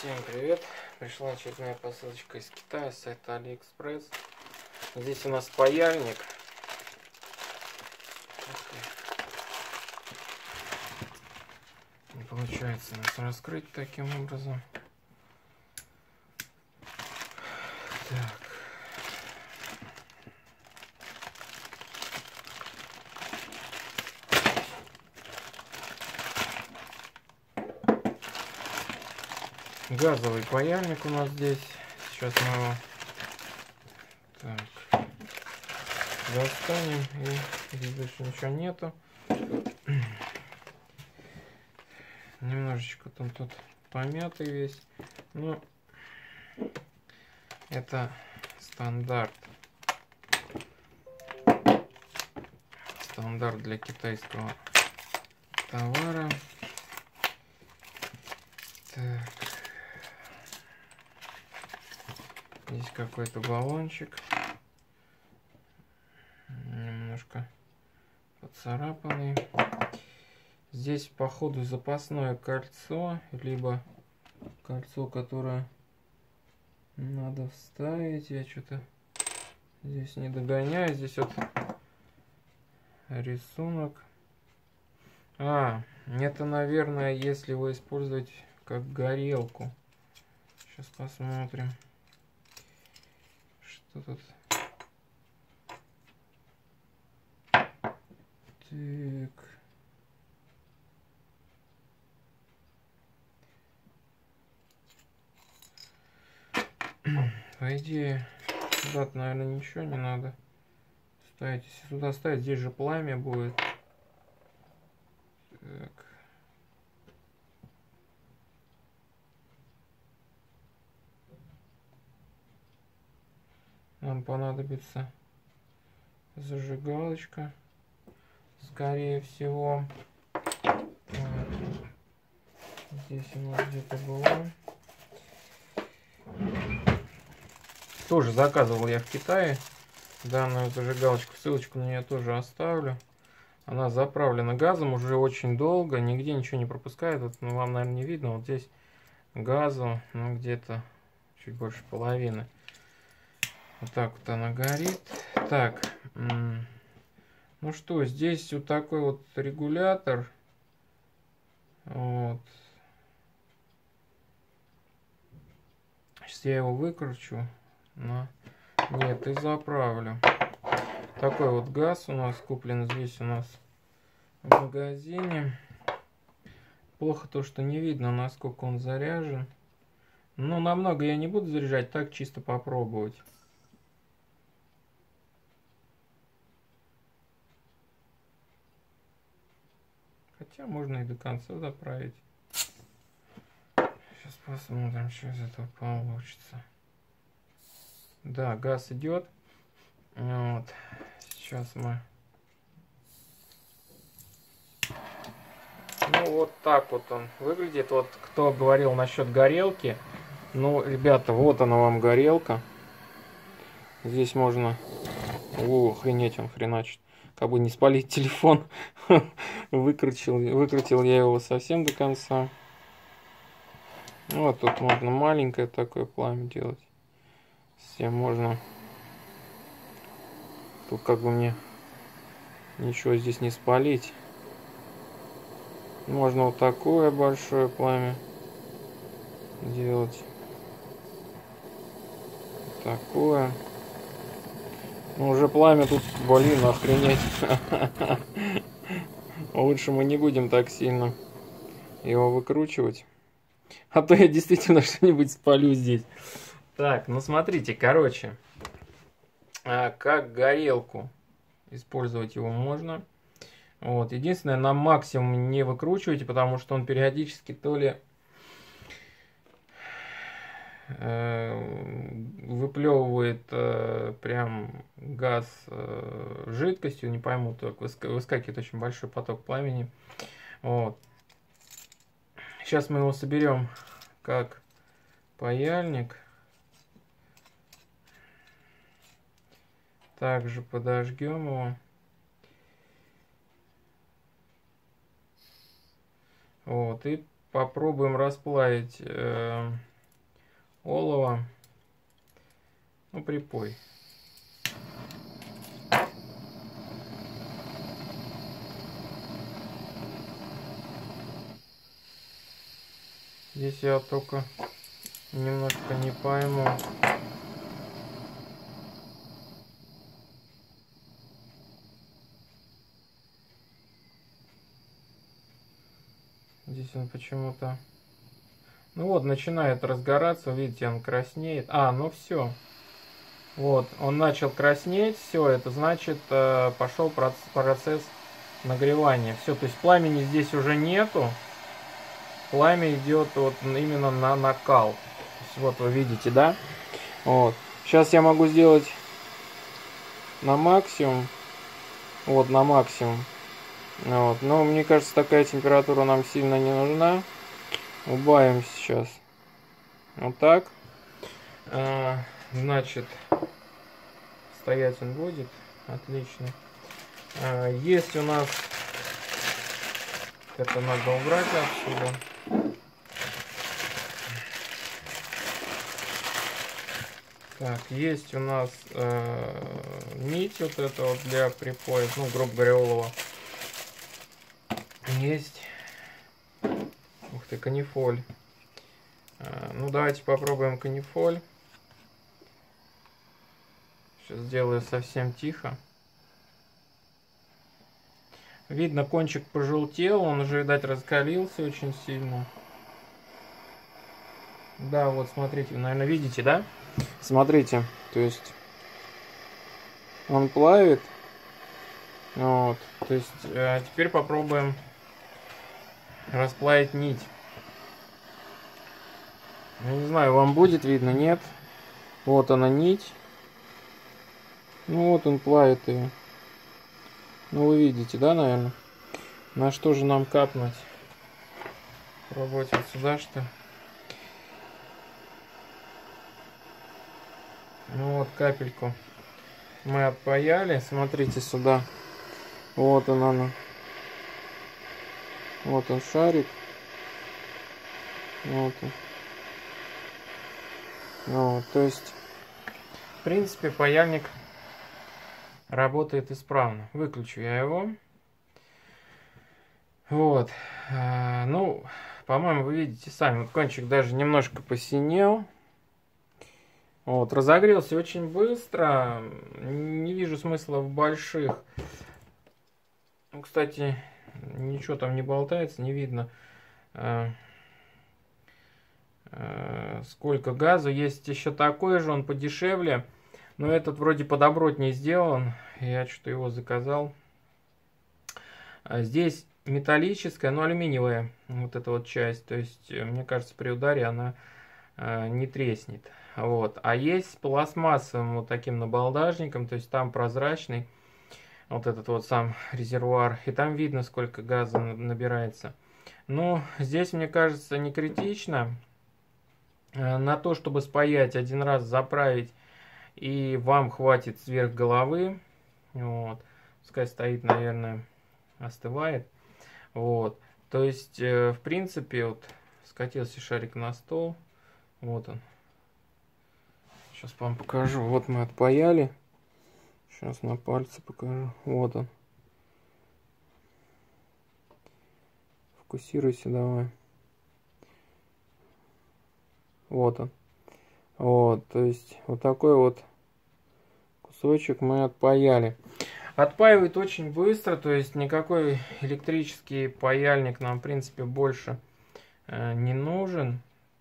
Всем привет! Пришла очередная посылочка из Китая с сайта AliExpress. Здесь у нас паяльник. Не получается нас раскрыть таким образом. Так. Газовый паяльник у нас здесь. Сейчас мы его так достанем. И здесь больше ничего нету. Немножечко он тут помятый весь. Ну, это стандарт. Стандарт для китайского товара. Так. Здесь какой-то баллончик. Немножко поцарапанный. Здесь, походу, запасное кольцо, либо кольцо, которое надо вставить. Я что-то здесь не догоняю. Здесь вот рисунок. Это, наверное, если его использовать как горелку. Сейчас посмотрим, что тут. Так. По идее, сюда, наверное, ничего не надо ставить. Если сюда ставить, здесь же пламя будет. Так. Нам понадобится зажигалочка, скорее всего. Так. Здесь у нас где-то была. Тоже заказывал я в Китае данную зажигалочку. Ссылочку на нее тоже оставлю. Она заправлена газом уже очень долго. Нигде ничего не пропускает. Вот, ну, вам, наверное, не видно. Вот здесь газу, ну, где-то чуть больше половины. Вот так вот она горит. Так. Ну что, здесь вот такой вот регулятор. Вот. Сейчас я его выкручу. Нет, и заправлю. Такой вот газ у нас куплен здесь у нас в магазине. Плохо то, что не видно, насколько он заряжен. Но намного я не буду заряжать, так чисто попробовать. Хотя можно и до конца заправить. Сейчас посмотрим, что из этого получится. Да, газ идет. Вот. Сейчас мы... Ну, вот так вот он выглядит. Вот кто говорил насчет горелки. Ну, ребята, вот она вам горелка. Здесь можно... охренеть, он хреначит. Как бы не спалить телефон. Выкрутил я его совсем до конца. Вот тут можно маленькое такое пламя делать. Всем можно. Тут как бы мне ничего здесь не спалить. Можно вот такое большое пламя делать. Такое. Ну, уже пламя тут, блин, охренеть. Лучше мы не будем так сильно его выкручивать. А то я действительно что-нибудь спалю здесь. Так, ну смотрите, короче. Как горелку использовать его можно. Вот. Единственное, на максимум не выкручивайте, потому что он периодически то ли выплевывает прям газ жидкостью, не пойму, только выскакивает очень большой поток пламени. Вот. Сейчас мы его соберем как паяльник. Также подожгем его. Вот, и попробуем расплавить олово. Ну, припой. Здесь я только немножко не пойму. Здесь он почему-то... Ну вот, начинает разгораться, видите, он краснеет. А, ну все. Вот, он начал краснеть, все, это значит, пошел процесс нагревания. Все, то есть пламени здесь уже нету. Пламя идет вот именно на накал. То есть, вот вы видите, да? Вот. Сейчас я могу сделать на максимум. Вот, на максимум. Вот. Но мне кажется, такая температура нам сильно не нужна. Убавим сейчас. Вот так. Значит, стоять он будет. Отлично. Есть у нас... Это надо убрать отсюда. Так, есть у нас нить вот эта вот для припоя, ну, грубо говоря, олова. Есть. Ух ты, канифоль. Ну, давайте попробуем канифоль. Сейчас сделаю совсем тихо. Видно, кончик пожелтел, он уже, видать, раскалился очень сильно. Да, вот смотрите, вы, наверное, видите, да? Смотрите, то есть он плавит. Вот, то есть теперь попробуем расплавить нить. Я не знаю, вам будет видно, нет? Вот она нить. Ну вот он плавит ее. Ну вы видите, да, наверное? На что же нам капнуть? Пробовать вот сюда, что ли? Ну вот капельку мы отпаяли. Смотрите сюда. Вот она. Вот он шарик. Вот он. Вот, то есть, в принципе, паяльник работает исправно. Выключу я его. Вот. Ну, по-моему, вы видите сами. Вот кончик даже немножко посинел. Вот, разогрелся очень быстро. Не вижу смысла в больших. Кстати, ничего там не болтается, не видно, сколько газа. Есть еще такой же, он подешевле. Но этот вроде подобротнее сделан. Я что-то его заказал. Здесь металлическая, но алюминиевая вот эта вот часть. То есть, мне кажется, при ударе она не треснет. Вот. А есть с пластмассовым вот таким набалдажником, то есть там прозрачный вот этот вот сам резервуар, и там видно, сколько газа набирается. Но здесь, мне кажется, не критично. На то, чтобы спаять один раз, заправить, и вам хватит сверх головы. Вот. Пускай стоит, наверное, остывает. Вот. То есть, в принципе, вот скатился шарик на стол. Вот он. Сейчас вам покажу. Вот мы отпаяли. Сейчас на пальце покажу. Вот он. Фокусируйся давай. Вот он. Вот, то есть вот такой вот кусочек мы отпаяли. Отпаивает очень быстро, то есть никакой электрический паяльник нам, в принципе, больше не нужен.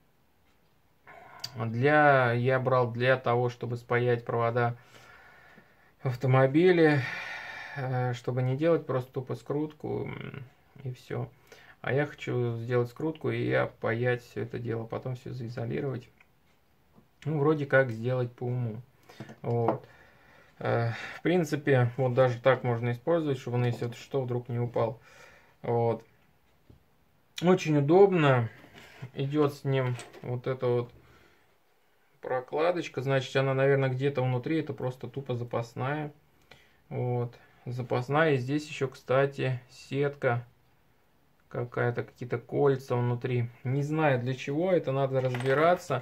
Я брал для того, чтобы спаять провода в автомобиле, чтобы не делать просто тупо скрутку и все. А я хочу сделать скрутку и опаять все это дело, потом все заизолировать. Ну, вроде как сделать по уму. Вот. В принципе, вот даже так можно использовать, чтобы он, если что, вдруг не упал. Вот. Очень удобно. Идет с ним вот эта вот прокладочка. Значит, она, наверное, где-то внутри. Это просто тупо запасная. Вот. Запасная. И здесь еще, кстати, сетка какая-то, какие-то кольца внутри. Не знаю для чего. Это надо разбираться.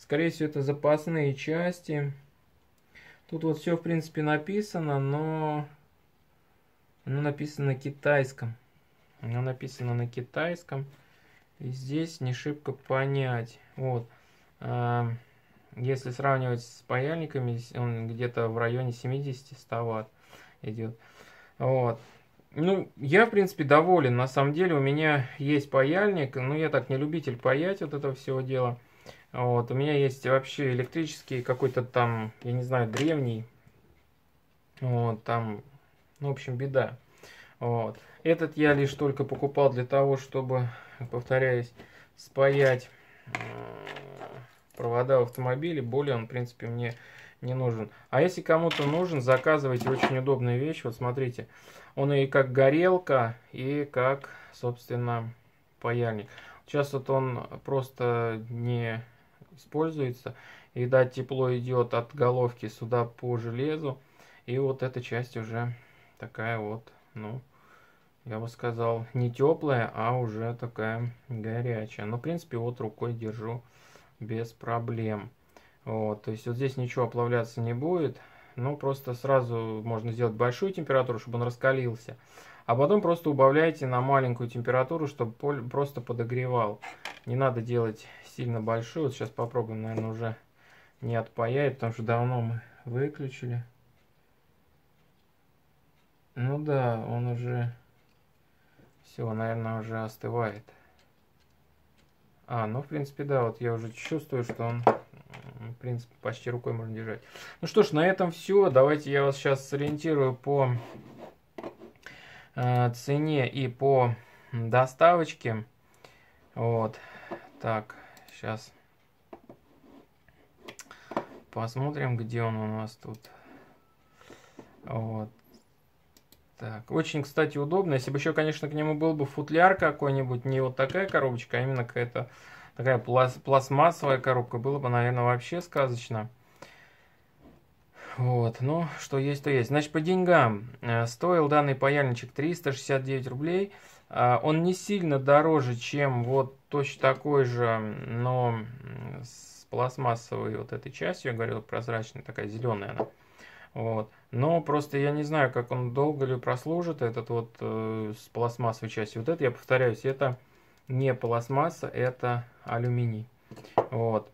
Скорее всего, это запасные части. Тут вот все, в принципе, написано, но оно написано на китайском. Оно написано на китайском. И здесь не шибко понять. Вот. Если сравнивать с паяльниками, он где-то в районе 70-100 Вт идет. Вот. Ну, я, в принципе, доволен. На самом деле, у меня есть паяльник. Ну, я так не любитель паять вот этого всего дела. Вот. У меня есть вообще электрический какой-то там, я не знаю, древний. Вот, там, ну, в общем, беда. Вот. Этот я лишь только покупал для того, чтобы, повторяюсь, спаять провода в автомобиле. Более он, в принципе, мне не нужен. А если кому-то нужен, заказывайте. Очень удобная вещь. Вот смотрите. Он и как горелка, и как, собственно, паяльник. Сейчас вот он просто не используется. И да, тепло идет от головки сюда по железу. И вот эта часть уже такая вот, ну, я бы сказал, не теплая, а уже такая горячая. Но, в принципе, вот рукой держу без проблем. Вот, то есть вот здесь ничего оплавляться не будет. Ну, просто сразу можно сделать большую температуру, чтобы он раскалился. А потом просто убавляйте на маленькую температуру, чтобы просто подогревал. Не надо делать сильно большую. Вот сейчас попробуем, наверное, уже не отпаять, потому что давно мы выключили. Ну да, он уже... Все, наверное, уже остывает. Ну, в принципе, да, вот я уже чувствую, что он... В принципе, почти рукой можно держать. Ну что ж, на этом все. Давайте я вас сейчас сориентирую по цене и по доставочке. Вот. Так, сейчас посмотрим, где он у нас тут. Вот. Так, очень, кстати, удобно. Если бы еще, конечно, к нему был бы футляр какой-нибудь, не вот такая коробочка, а именно какая-то такая пластмассовая коробка, было бы, наверное, вообще сказочно. Вот, ну, что есть, то есть. Значит, по деньгам стоил данный паяльничек 369 рублей. Он не сильно дороже, чем вот точно такой же, но с пластмассовой вот этой частью, я говорил, прозрачная, такая зеленая она. Вот. Но просто я не знаю, как он долго ли прослужит, этот вот с пластмассовой частью. Вот это, я повторяюсь, это не пластмасса, это алюминий. Вот.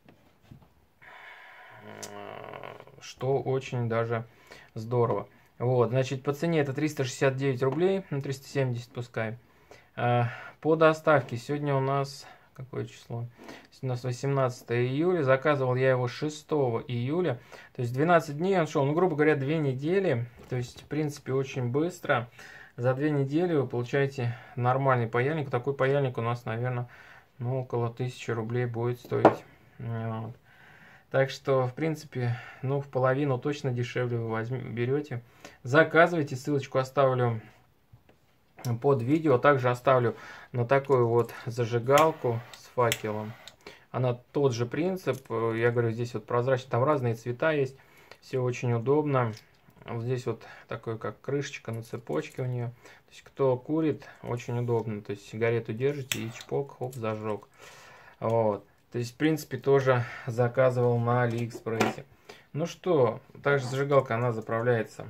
Что очень даже здорово. Вот, значит, по цене это 369 рублей, ну 370 пускай. По доставке сегодня у нас, какое число? У нас 18 июля, заказывал я его 6 июля, то есть 12 дней он шел, ну, грубо говоря, 2 недели, то есть, в принципе, очень быстро. За 2 недели вы получаете нормальный паяльник. Такой паяльник у нас, наверное, ну, около 1000 рублей будет стоить. Вот. Так что, в принципе, ну, в половину точно дешевле вы берете. Заказывайте, ссылочку оставлю под видео. Также оставлю на такую вот зажигалку с факелом. Она тот же принцип. Я говорю, здесь вот прозрачно, там разные цвета есть. Все очень удобно. Вот здесь вот такой, как крышечка на цепочке у нее. То есть, кто курит, очень удобно. То есть, сигарету держите и чпок, хоп, зажег. Вот. То есть, в принципе, тоже заказывал на Алиэкспрессе. Ну что, также зажигалка, она заправляется.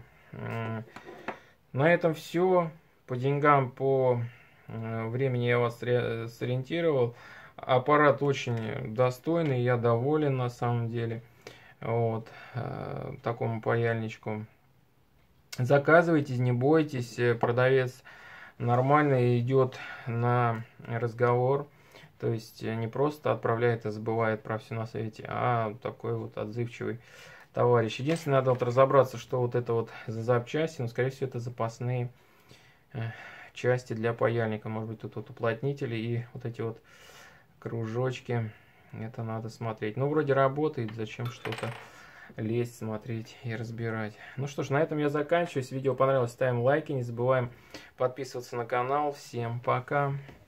На этом все. По деньгам, по времени я вас сориентировал. Аппарат очень достойный, я доволен на самом деле. Вот, такому паяльничку. Заказывайте, не бойтесь, продавец нормально идет на разговор. То есть не просто отправляет и забывает про все на свете, а такой вот отзывчивый товарищ. Единственное, надо вот разобраться, что вот это вот за запчасти, но скорее всего это запасные части для паяльника. Может быть тут вот уплотнители и вот эти вот кружочки. Это надо смотреть. Ну, вроде работает, зачем что-то лезть, смотреть и разбирать. Ну что ж, на этом я заканчиваю. Если видео понравилось, ставим лайки. Не забываем подписываться на канал. Всем пока.